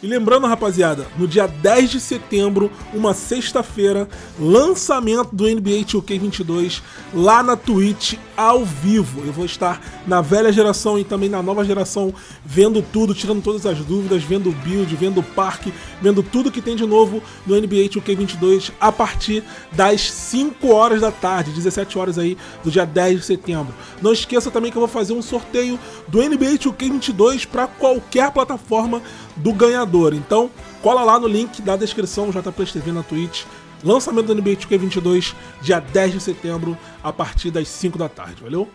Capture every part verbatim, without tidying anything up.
E lembrando, rapaziada, no dia dez de setembro, uma sexta-feira, lançamento do N B A dois K vinte e dois lá na Twitch ao vivo. Eu vou estar na velha geração e também na nova geração, vendo tudo, tirando todas as dúvidas, vendo o build, vendo o parque, vendo tudo que tem de novo no N B A dois K vinte e dois a partir das cinco horas da tarde, dezessete horas aí do dia dez de setembro. Não esqueça também que eu vou fazer um sorteio do N B A dois K vinte e dois para qualquer plataforma do ganhador. Então, cola lá no link da descrição, J Plus T V na Twitch. Lançamento do N B A dois K vinte e dois, dia dez de setembro, a partir das cinco da tarde, valeu?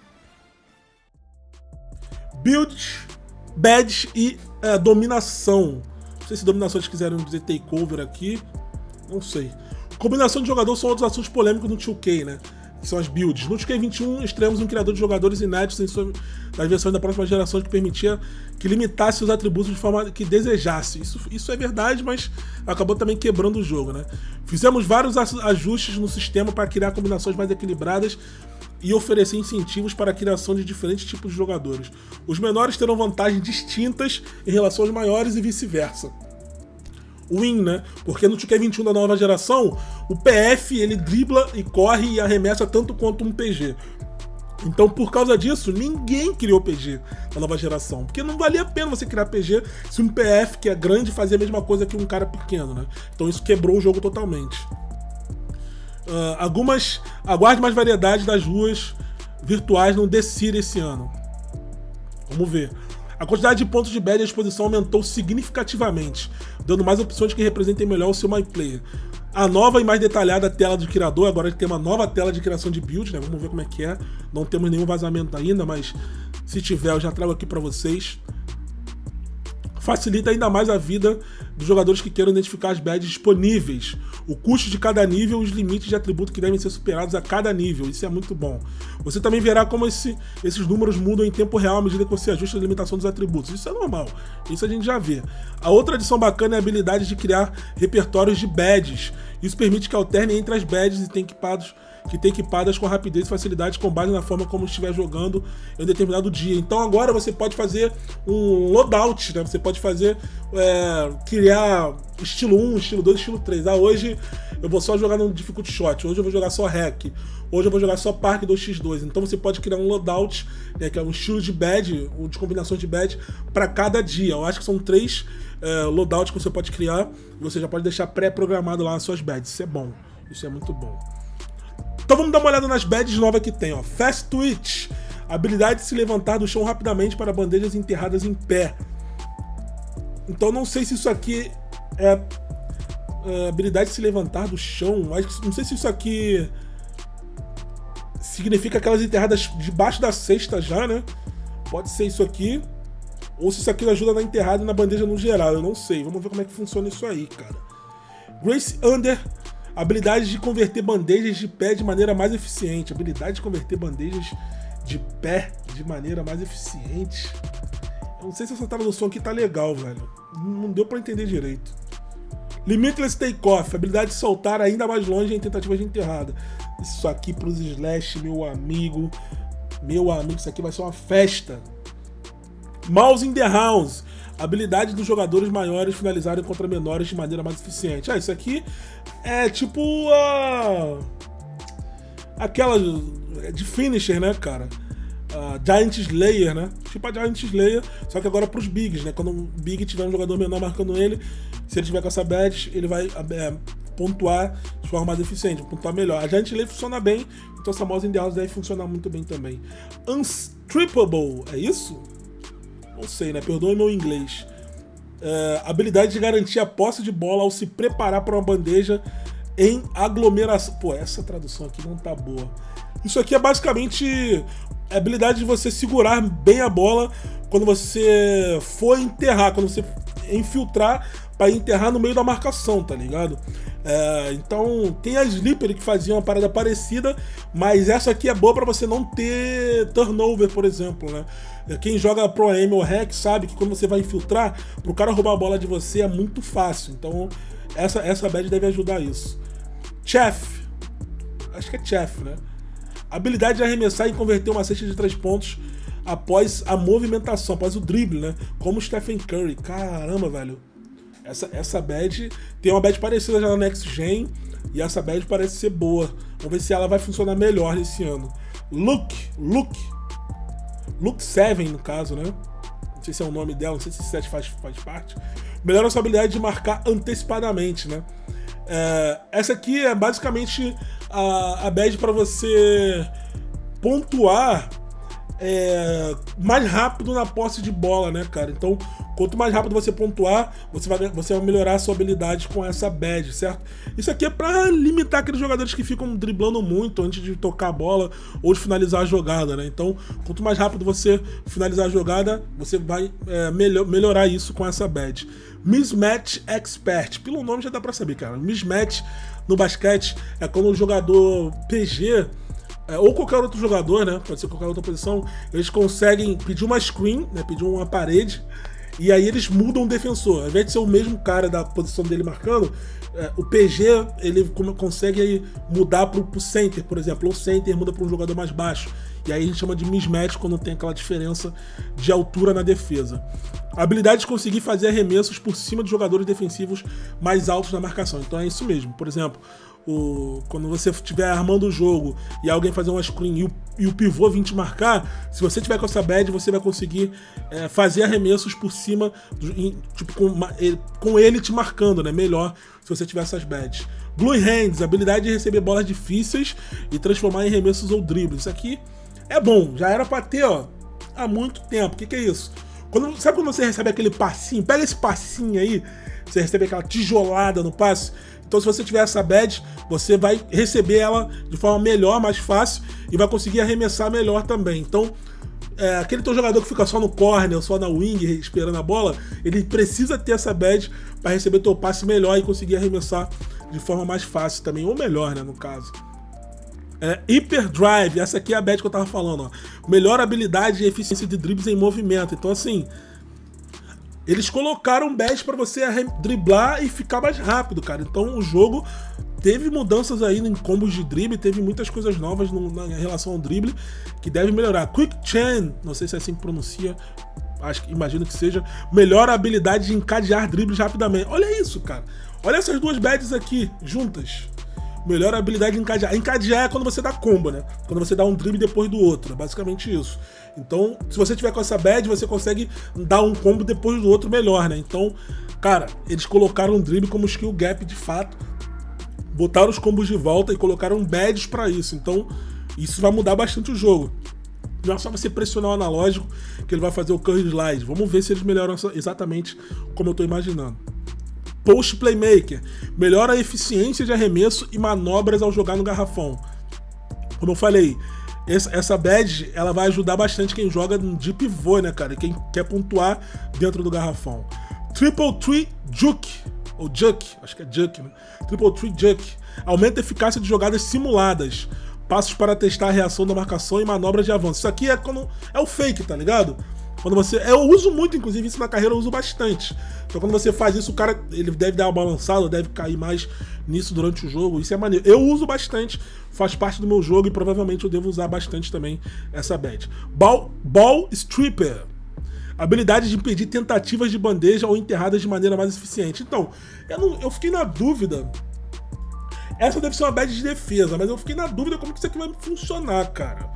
Build, badge e é, dominação. Não sei se dominação eles quiseram dizer takeover aqui, não sei. Combinação de jogador são outros assuntos polêmicos no dois K, né? Que são as builds. No dois K vinte e um, estreamos um criador de jogadores inéditos em sua, das versões da próxima geração que permitia que limitasse os atributos de forma que desejasse. Isso, isso é verdade, mas acabou também quebrando o jogo, né? Fizemos vários ajustes no sistema para criar combinações mais equilibradas e oferecer incentivos para a criação de diferentes tipos de jogadores. Os menores terão vantagens distintas em relação aos maiores e vice-versa. Win, né? Porque no dois K vinte e um da nova geração, o P F ele dribla e corre e arremessa tanto quanto um P G. Então, por causa disso, ninguém criou P G na nova geração. Porque não valia a pena você criar P G se um P F que é grande fazia a mesma coisa que um cara pequeno, né? Então isso quebrou o jogo totalmente. Uh, algumas... Aguarde mais variedade das ruas virtuais no The City esse ano. Vamos ver. A quantidade de pontos de badge à disposição aumentou significativamente, dando mais opções que representem melhor o seu My Player. A nova e mais detalhada tela de criador, agora tem uma nova tela de criação de build, né? Vamos ver como é que é. Não temos nenhum vazamento ainda, mas se tiver eu já trago aqui para vocês. Facilita ainda mais a vida dos jogadores que queiram identificar as badges disponíveis, o custo de cada nível e os limites de atributo que devem ser superados a cada nível. Isso é muito bom. Você também verá como esse, esses números mudam em tempo real à medida que você ajusta a limitação dos atributos. Isso é normal, isso a gente já vê. A outra adição bacana é a habilidade de criar repertórios de badges. Isso permite que alterne entre as badges e tem equipados que tem equipadas com rapidez e facilidade com base na forma como estiver jogando em um determinado dia. Então agora você pode fazer um loadout, né? Você pode fazer, é, criar estilo um, estilo dois, estilo três. Ah, hoje eu vou só jogar no Difficult Shot, hoje eu vou jogar só Hack, hoje eu vou jogar só Park dois por dois. Então você pode criar um loadout, né, que é um estilo de badge, de combinações de badge para cada dia. Eu acho que são três é, loadouts que você pode criar e você já pode deixar pré-programado lá as suas badges. Isso é bom, isso é muito bom. Então vamos dar uma olhada nas badges novas que tem, ó. Fast Twitch, habilidade de se levantar do chão rapidamente para bandejas enterradas em pé. Então não sei se isso aqui é, é habilidade de se levantar do chão, mas não sei se isso aqui significa aquelas enterradas debaixo da cesta já, né? Pode ser isso aqui, ou se isso aqui ajuda na enterrada e na bandeja no geral, eu não sei. Vamos ver como é que funciona isso aí, cara. Grace Under, habilidade de converter bandejas de pé de maneira mais eficiente. Habilidade de converter bandejas de pé de maneira mais eficiente. Eu não sei se essa tradução aqui tá legal, velho. Não deu pra entender direito. Limitless Takeoff, habilidade de soltar ainda mais longe em tentativas de enterrada. Isso aqui pros Slash, meu amigo. Meu amigo, isso aqui vai ser uma festa. Mouse in the House, habilidade dos jogadores maiores finalizarem contra menores de maneira mais eficiente. Ah, isso aqui é tipo a... aquela de finisher, né, cara? A Giant Slayer, né? Tipo a Giant Slayer, só que agora pros bigs, né? Quando um big tiver um jogador menor marcando ele, se ele tiver com essa badge, ele vai é, pontuar de forma mais eficiente, pontuar melhor. A Giant Slayer funciona bem, então essa mouse in the house deve funcionar muito bem também. Unstrippable, é isso? Não sei, né? Perdoe meu inglês. É, habilidade de garantir a posse de bola ao se preparar para uma bandeja em aglomeração. Pô, essa tradução aqui não tá boa. Isso aqui é basicamente a habilidade de você segurar bem a bola quando você for enterrar, quando você infiltrar para enterrar no meio da marcação, tá ligado? É, então tem a Slipper que fazia uma parada parecida, mas essa aqui é boa para você não ter turnover, por exemplo, né? Quem joga Pro Am ou Hack sabe que quando você vai infiltrar, pro cara roubar a bola de você é muito fácil. Então essa, essa badge deve ajudar isso. Chef, acho que é Chef, né? Habilidade de arremessar e converter uma cesta de três pontos após a movimentação, após o drible, né? Como o Stephen Curry. Caramba, velho. Essa, essa badge tem uma badge parecida já na Next Gen, e essa badge parece ser boa. Vamos ver se ela vai funcionar melhor nesse ano. Look, Look, Look sete no caso, né? Não sei se é o nome dela, não sei se sete faz, faz parte. Melhora a sua habilidade de marcar antecipadamente, né? É, essa aqui é basicamente a, a badge para você pontuar é, mais rápido na posse de bola, né, cara? Então, quanto mais rápido você pontuar, você vai, você vai melhorar a sua habilidade com essa badge, certo? Isso aqui é para limitar aqueles jogadores que ficam driblando muito antes de tocar a bola ou de finalizar a jogada, né? Então, quanto mais rápido você finalizar a jogada, você vai é, melhor, melhorar isso com essa badge. Mismatch Expert, pelo nome já dá pra saber, cara. Mismatch no basquete é quando o jogador P G, é, ou qualquer outro jogador, né, pode ser qualquer outra posição, eles conseguem pedir uma screen, né, pedir uma parede, e aí eles mudam o defensor. Ao invés de ser o mesmo cara da posição dele marcando, é, o P G ele consegue aí mudar pro, pro center, por exemplo, ou o center muda para um jogador mais baixo. E aí a gente chama de mismatch quando tem aquela diferença de altura na defesa. A habilidade de conseguir fazer arremessos por cima de jogadores defensivos mais altos na marcação. Então é isso mesmo. Por exemplo, o, quando você estiver armando o jogo e alguém fazer uma screen e o, e o pivô vir te marcar, se você tiver com essa badge, você vai conseguir é, fazer arremessos por cima, do, em, tipo, com, ele, com ele te marcando, né? Melhor se você tiver essas badges. Blue Hands, habilidade de receber bolas difíceis e transformar em arremessos ou dribles. Isso aqui é bom, já era pra ter, ó, há muito tempo. O que, que é isso? Quando, sabe quando você recebe aquele passinho? Pega esse passinho aí, você recebe aquela tijolada no passe. Então, se você tiver essa badge, você vai receber ela de forma melhor, mais fácil, e vai conseguir arremessar melhor também. Então, é, aquele teu jogador que fica só no corner, só na wing, esperando a bola, ele precisa ter essa badge para receber teu passe melhor e conseguir arremessar de forma mais fácil também, ou melhor, né, no caso. É, Hyperdrive, essa aqui é a badge que eu tava falando, ó. Melhor habilidade e eficiência de dribles em movimento. Então, assim, eles colocaram badge para você driblar e ficar mais rápido, cara. Então, o jogo teve mudanças aí em combos de drible, teve muitas coisas novas no, na, em relação ao drible que deve melhorar. Quick Chain, não sei se é assim que pronuncia, acho que imagino que seja. Melhora a habilidade de encadear dribles rapidamente. Olha isso, cara. Olha essas duas badges aqui juntas. Melhora a habilidade de encadear. Encadear é quando você dá combo, né? Quando você dá um drible depois do outro. É basicamente isso. Então, se você tiver com essa badge, você consegue dar um combo depois do outro melhor, né? Então, cara, eles colocaram um drible como skill gap de fato. Botaram os combos de volta e colocaram badges pra isso. Então, isso vai mudar bastante o jogo. Não é só você pressionar o analógico que ele vai fazer o curve slide. Vamos ver se eles melhoram exatamente como eu tô imaginando. Post Playmaker, melhora a eficiência de arremesso e manobras ao jogar no garrafão. Como eu falei, essa, essa badge ela vai ajudar bastante quem joga de pivô, né, cara? E quem quer pontuar dentro do garrafão. Triple Tree Juke, ou Juke, acho que é Juke, né? Triple Tree Juke, aumenta a eficácia de jogadas simuladas. Passos para testar a reação da marcação e manobras de avanço. Isso aqui é, quando, é o fake, tá ligado? Quando você, eu uso muito, inclusive, isso na carreira eu uso bastante. Então quando você faz isso, o cara ele deve dar uma balançada, deve cair mais nisso durante o jogo. Isso é maneiro. Eu uso bastante, faz parte do meu jogo e provavelmente eu devo usar bastante também essa badge. Ball, Ball Stripper. Habilidade de impedir tentativas de bandeja ou enterradas de maneira mais eficiente. Então, eu, não, eu fiquei na dúvida. Essa deve ser uma badge de defesa, mas eu fiquei na dúvida como que isso aqui vai funcionar, cara.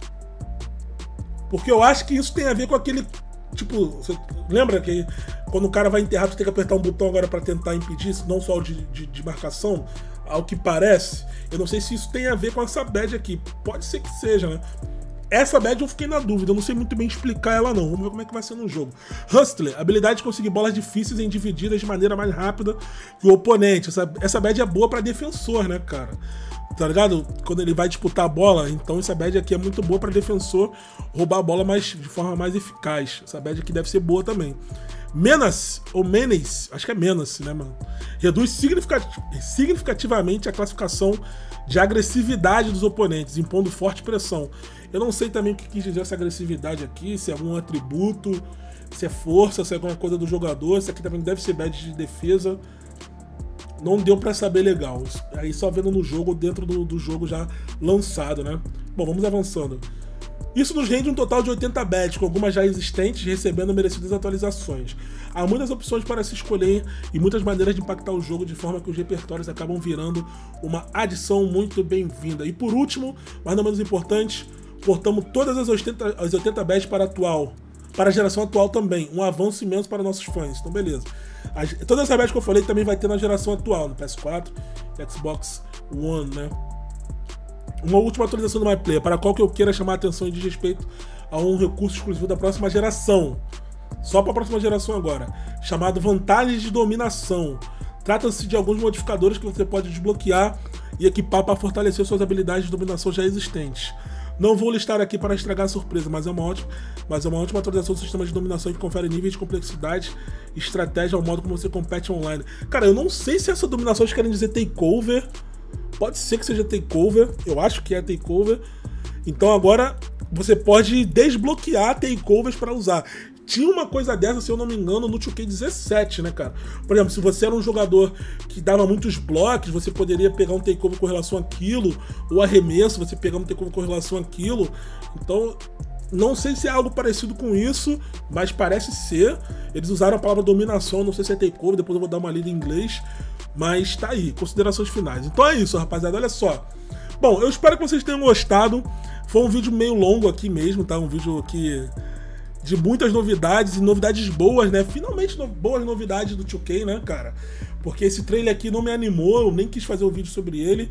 Porque eu acho que isso tem a ver com aquele, tipo, você lembra que quando o cara vai enterrar, tu tem que apertar um botão agora pra tentar impedir, não só o de, de, de marcação, ao que parece. Eu não sei se isso tem a ver com essa badge aqui, pode ser que seja, né? Essa badge eu fiquei na dúvida, eu não sei muito bem explicar ela não, vamos ver como é que vai ser no jogo. Hustler, habilidade de conseguir bolas difíceis em divididas de maneira mais rápida que o oponente. Essa, essa badge é boa pra defensor, né, cara? Tá ligado? Quando ele vai disputar a bola, então essa badge aqui é muito boa para defensor roubar a bola mais, de forma mais eficaz. Essa badge aqui deve ser boa também. Menace, ou Menace, acho que é Menace, né, mano? Reduz significativamente a classificação de agressividade dos oponentes, impondo forte pressão. Eu não sei também o que quis dizer essa agressividade aqui, se é algum atributo, se é força, se é alguma coisa do jogador. Isso aqui também deve ser badge de defesa. Não deu pra saber legal. Aí só vendo no jogo, dentro do, do jogo já lançado, né? Bom, vamos avançando. Isso nos rende um total de oitenta badges, com algumas já existentes recebendo merecidas atualizações. Há muitas opções para se escolher e muitas maneiras de impactar o jogo de forma que os repertórios acabam virando uma adição muito bem-vinda. E por último, mas não menos importante, portamos todas as oitenta, as oitenta badges para a atual, para a geração atual também, um avanço imenso para nossos fãs. Então beleza. As, todas as badges que eu falei também vai ter na geração atual, no P S quatro e Xbox One, né? Uma última atualização do MyPlayer, para a qual que eu queira chamar a atenção e diz respeito a um recurso exclusivo da próxima geração. Só para a próxima geração agora, chamado Vantagens de Dominação. Trata-se de alguns modificadores que você pode desbloquear e equipar para fortalecer suas habilidades de dominação já existentes. Não vou listar aqui para estragar a surpresa, mas é uma ótima, mas é uma ótima atualização do sistema de dominação que confere níveis de complexidade e estratégia ao modo como você compete online. Cara, eu não sei se essa dominação eles querem dizer takeover. Pode ser que seja takeover, eu acho que é takeover. Então agora você pode desbloquear takeovers para usar. Tinha uma coisa dessa, se eu não me engano, no dois K dezessete, né, cara? Por exemplo, se você era um jogador que dava muitos blocos, você poderia pegar um takeover com relação àquilo, ou arremesso, você pegar um takeover com relação àquilo. Então, não sei se é algo parecido com isso, mas parece ser. Eles usaram a palavra dominação, não sei se é takeover, depois eu vou dar uma lida em inglês. Mas tá aí, considerações finais. Então é isso, rapaziada, olha só. Bom, eu espero que vocês tenham gostado. Foi um vídeo meio longo aqui mesmo, tá? Um vídeo aqui de muitas novidades e novidades boas, né? Finalmente no... boas novidades do dois K, né, cara? Porque esse trailer aqui não me animou, eu nem quis fazer um vídeo sobre ele.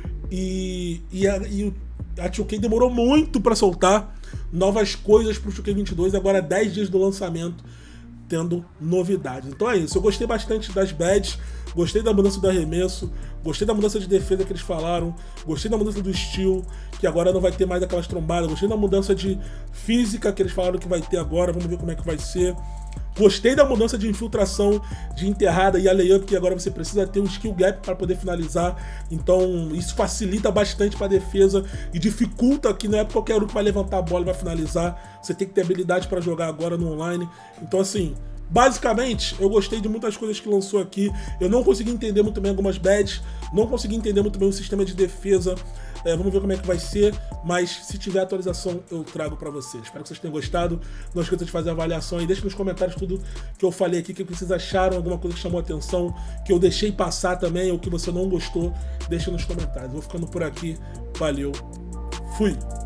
E, e, a, e a dois K demorou muito pra soltar novas coisas pro dois K vinte e dois, agora dez dias do lançamento, tendo novidades. Então é isso, eu gostei bastante das badges, gostei da mudança do arremesso, gostei da mudança de defesa que eles falaram, gostei da mudança do steel, que agora não vai ter mais aquelas trombadas, gostei da mudança de física que eles falaram que vai ter agora, vamos ver como é que vai ser. Gostei da mudança de infiltração, de enterrada e a layup, que agora você precisa ter um skill gap para poder finalizar. Então isso facilita bastante para a defesa e dificulta que não é qualquer um que vai levantar a bola e vai finalizar. Você tem que ter habilidade para jogar agora no online. Então assim, basicamente, eu gostei de muitas coisas que lançou aqui. Eu não consegui entender muito bem algumas badges, não consegui entender muito bem o sistema de defesa. É, vamos ver como é que vai ser, mas se tiver atualização eu trago pra vocês. Espero que vocês tenham gostado. Não esqueça de fazer a avaliação e deixe nos comentários tudo que eu falei aqui, o que vocês acharam, alguma coisa que chamou a atenção, que eu deixei passar também, ou que você não gostou, deixa nos comentários. Vou ficando por aqui. Valeu. Fui.